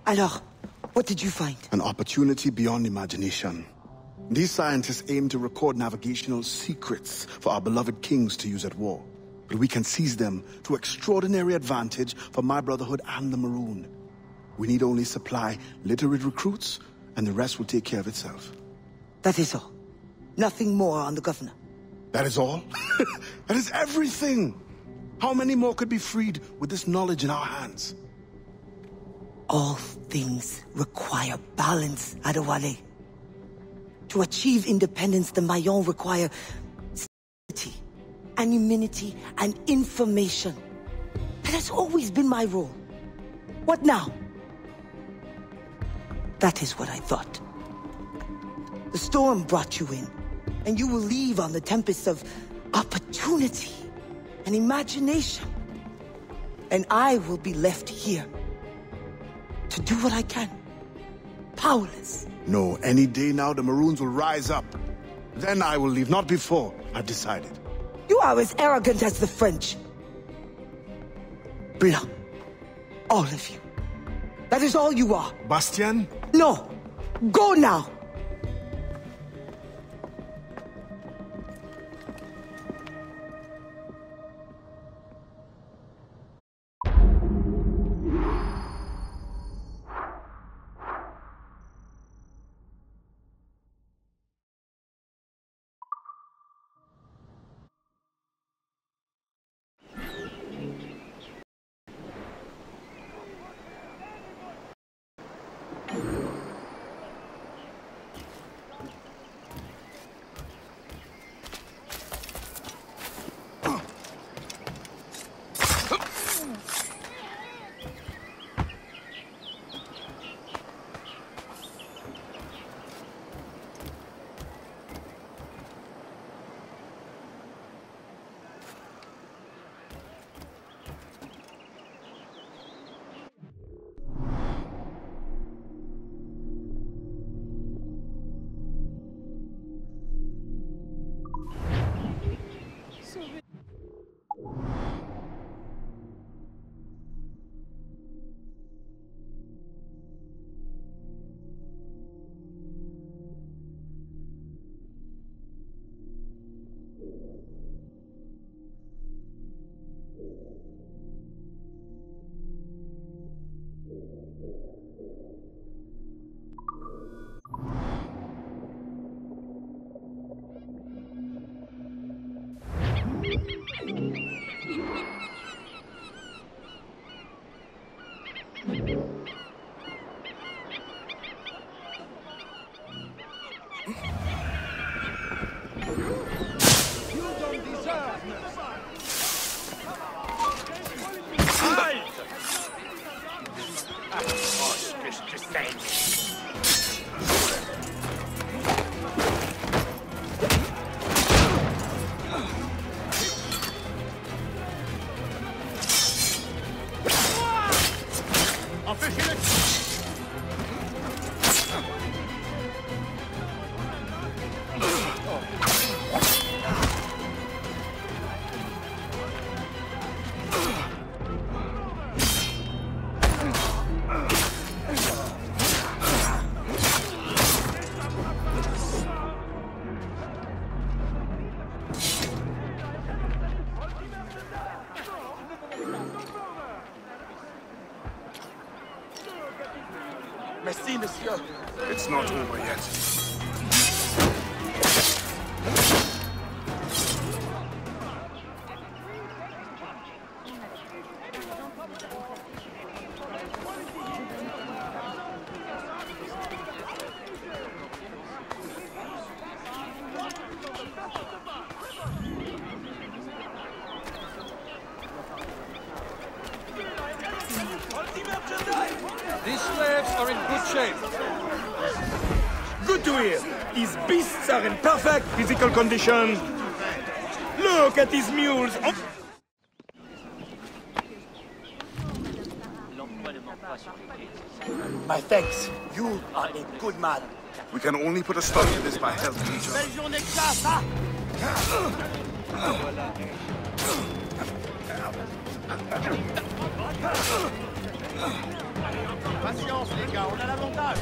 Alors, what did you find? An opportunity beyond imagination. These scientists aim to record navigational secrets for our beloved kings to use at war. But we can seize them to extraordinary advantage for my Brotherhood and the Maroon. We need only supply literate recruits, and the rest will take care of itself. That is all. Nothing more on the governor. That is all? That is everything! How many more could be freed with this knowledge in our hands? All things require balance, Adewale. To achieve independence, the Mayans require stability, anonymity, and information. That has always been my role. What now? That is what I thought. The storm brought you in, and you will leave on the tempest of opportunity and imagination. And I will be left here to do what I can. Powerless. No, any day now the Maroons will rise up. Then I will leave, not before. I've decided. You are as arrogant as the French. Blanc. All of you. That is all you are. Bastien? No. Go now. Merci, monsieur. It's not over yet. These slaves are in good shape. Good to hear. These beasts are in perfect physical condition. Look at these mules. My thanks. You are a good man. We can only put a stop to this by helping each other. Belle journée de classe, hein? Patience. les gars, on a l'avantage.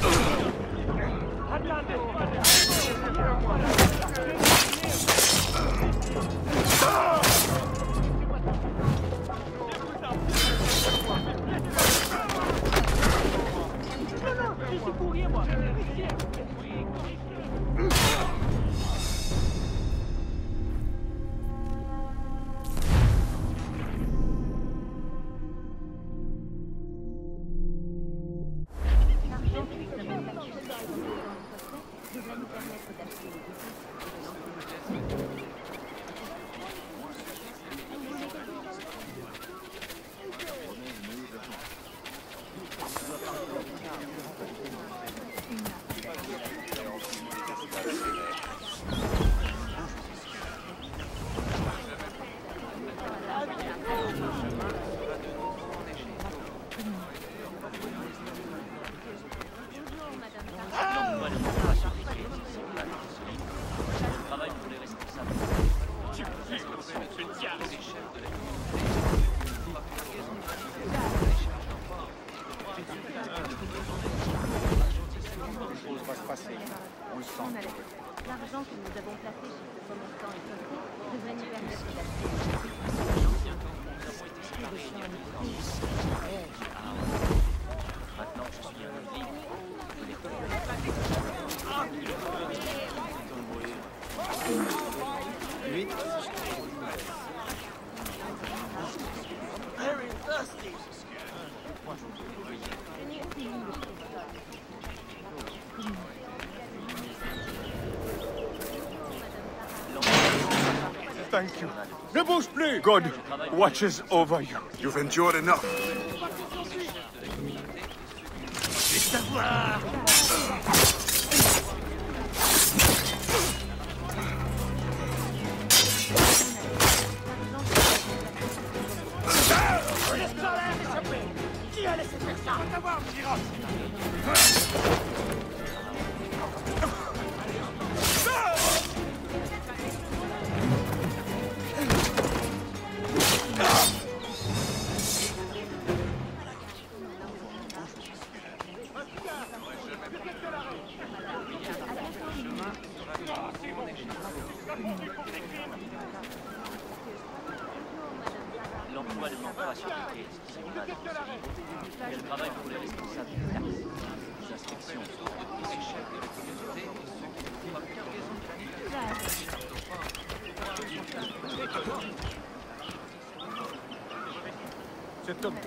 L'argent que nous avons placé chez ce commerçant étoffé devrait nous permettre d'acheter. Maintenant, je suis un homme libre. Thank you. Ne bouge plus! God watches over you. You've endured enough. Qui a laissé faire ça? Va t'avoir, L'emploi ne manque pas sur les quais, si on a dans ce livre. Elle travaille pour les responsables des taxes, des inspections, des chefs de la communauté Cet homme.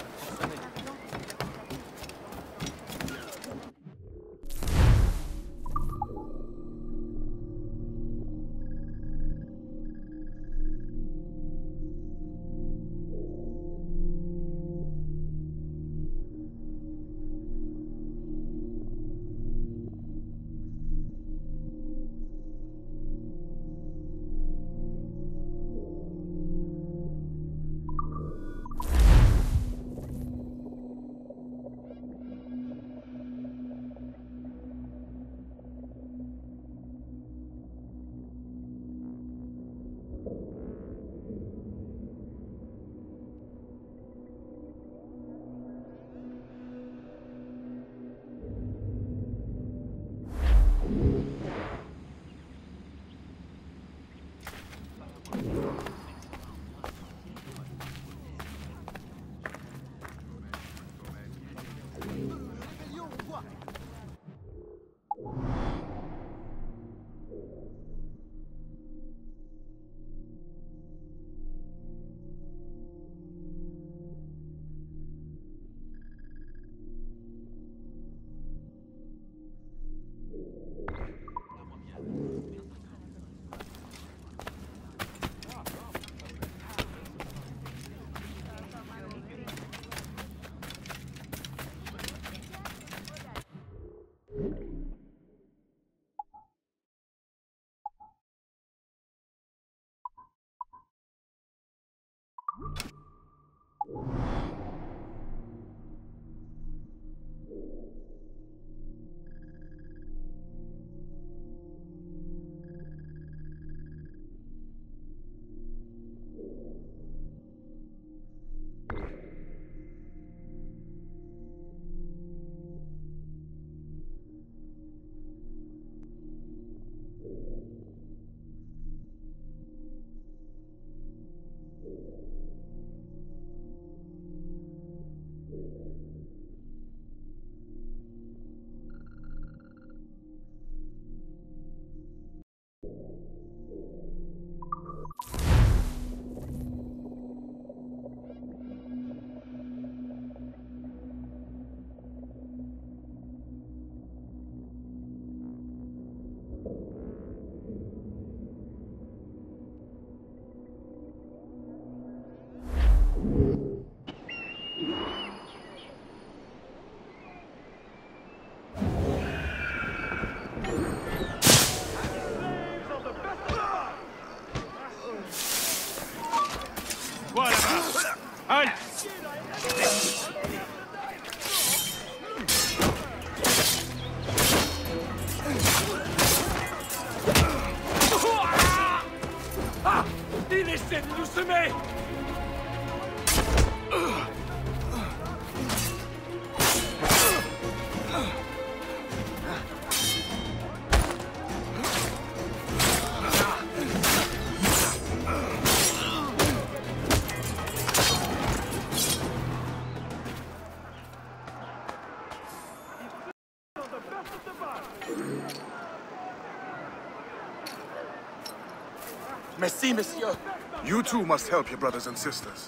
Merci, monsieur. You too must help your brothers and sisters.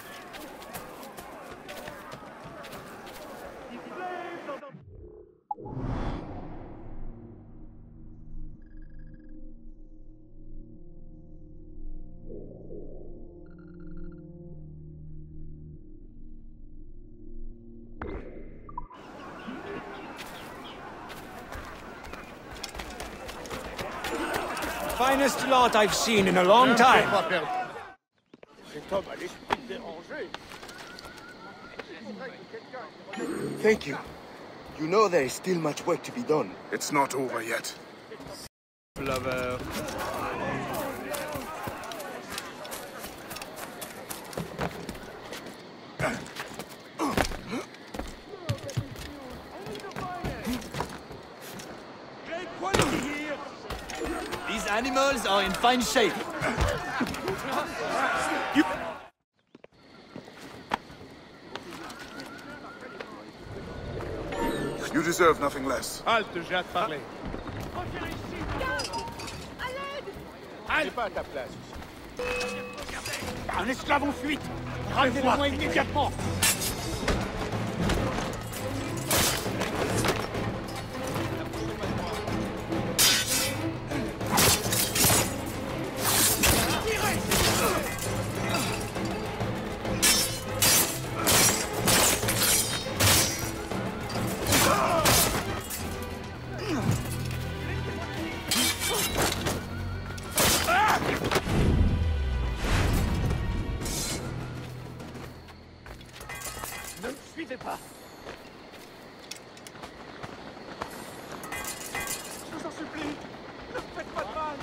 Finest lot I've seen in a long time. Cet homme a l'esprit dérangé. Thank you. You know there is still much work to be done. It's not over yet. Lover. These animals are in fine shape. You deserve nothing less. Halte, j'ai à te parler. Allez pas à ta place. Un esclave en fuite. Ramenez-le-moi immédiatement. Ne me suivez pas. Je vous en supplie, ne me faites pas de mal.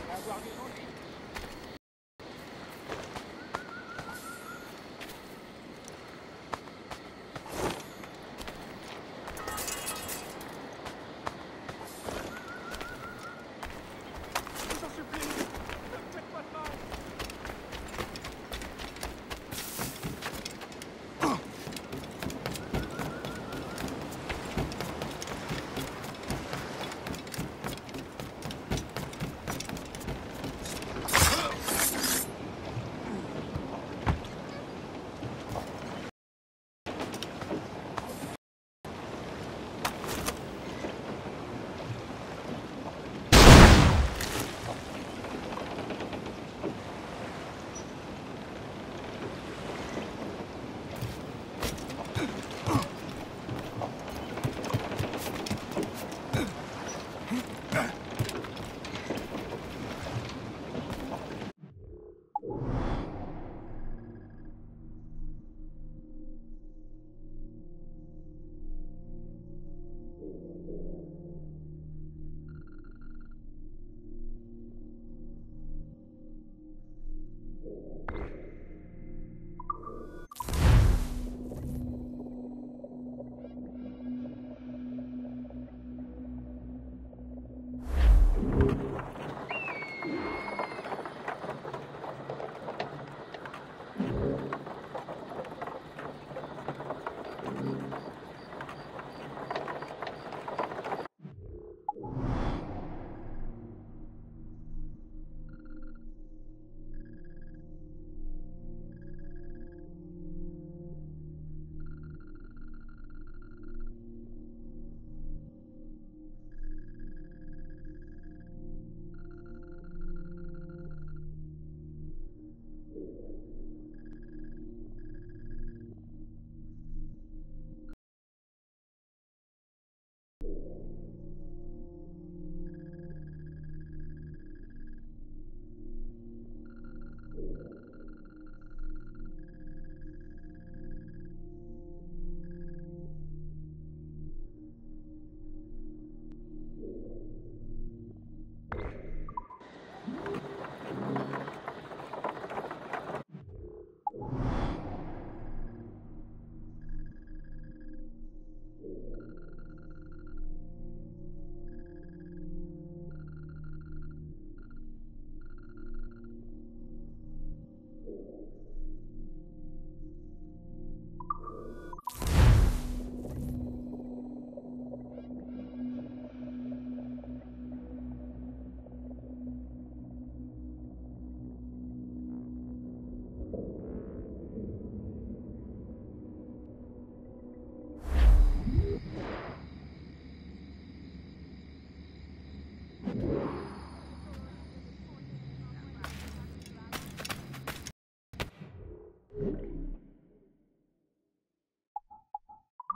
Je vous en supplie, ne me faites pas de mal.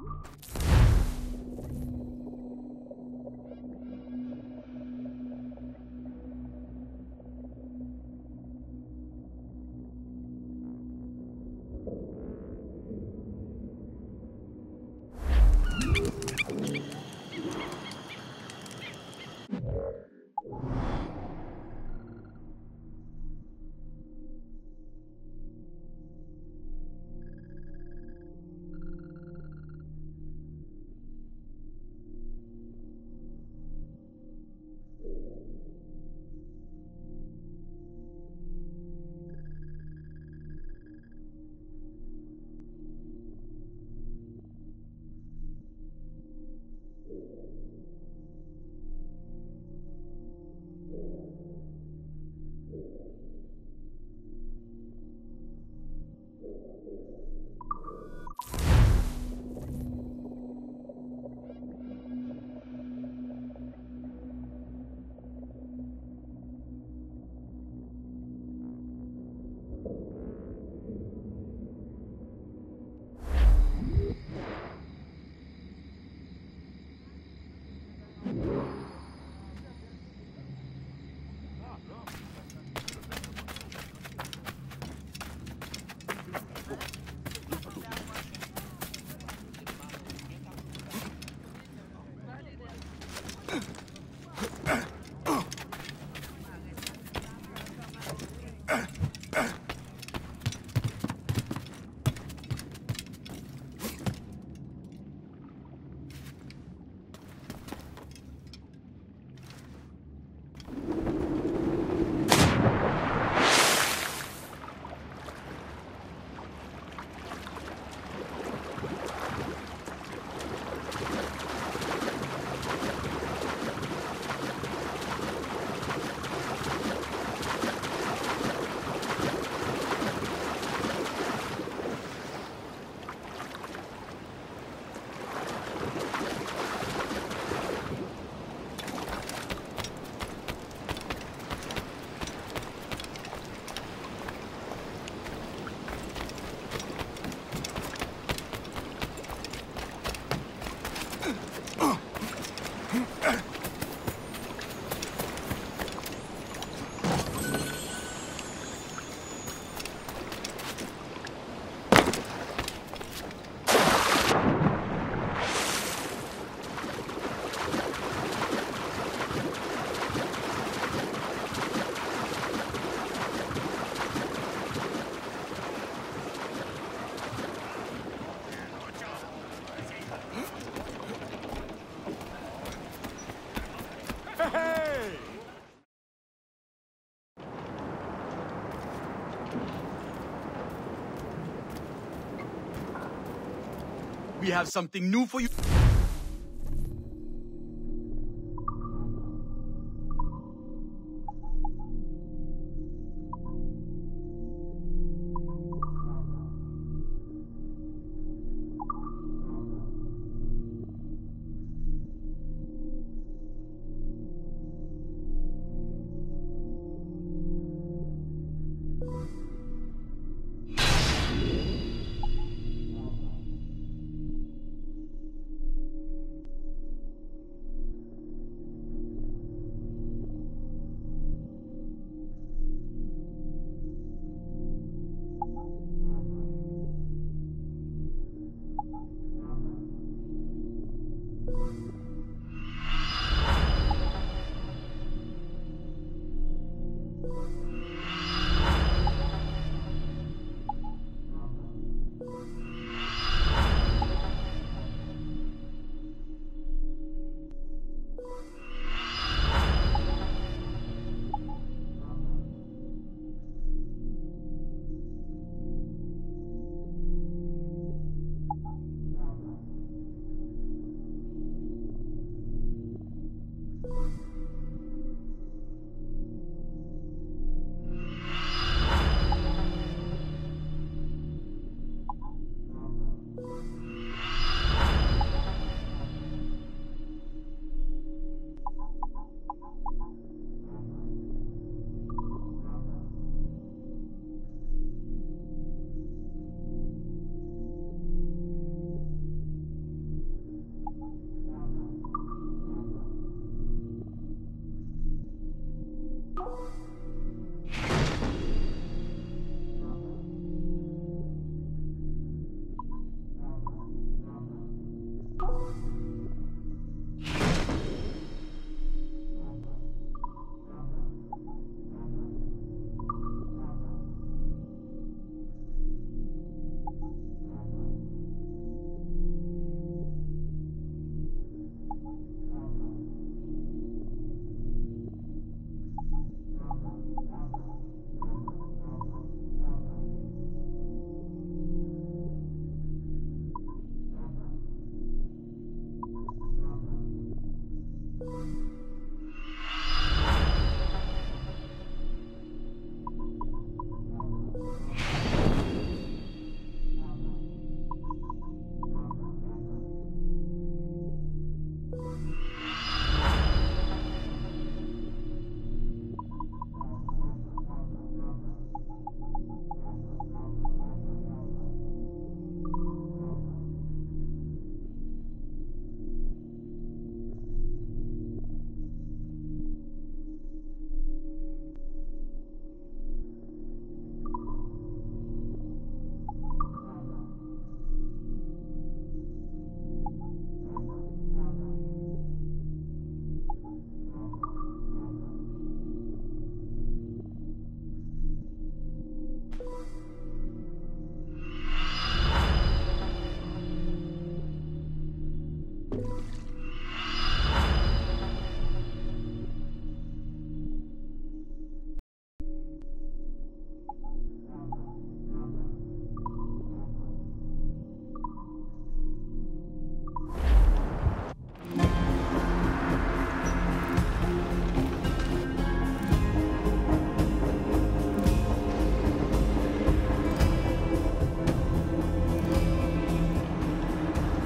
We have something new for you.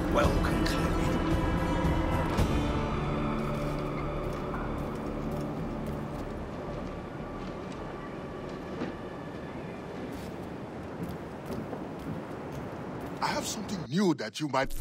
well concluded. I have something new that you might...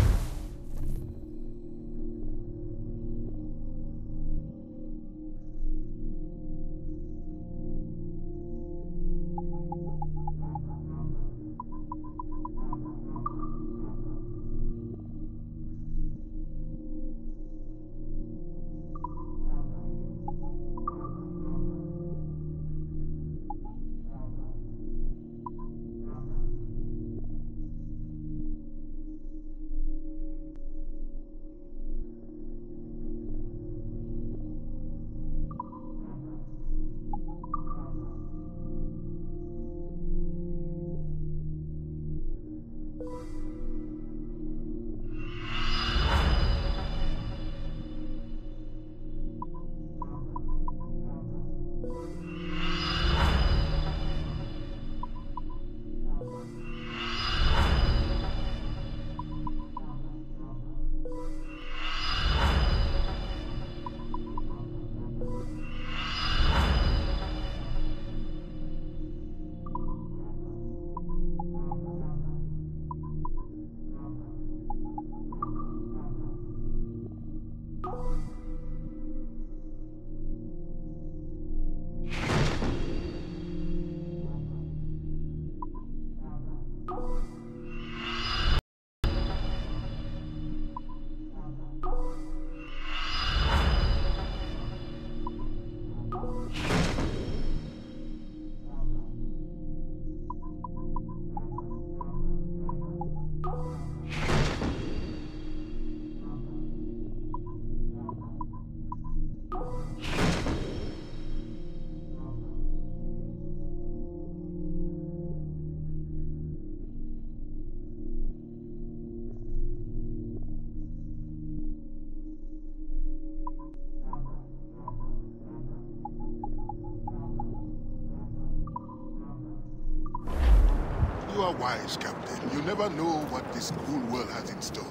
You are wise, Captain. You never know what this cruel world has in store.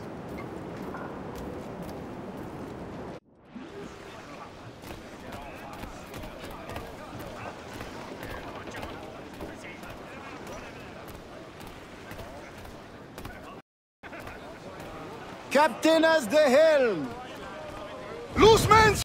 Captain has the helm!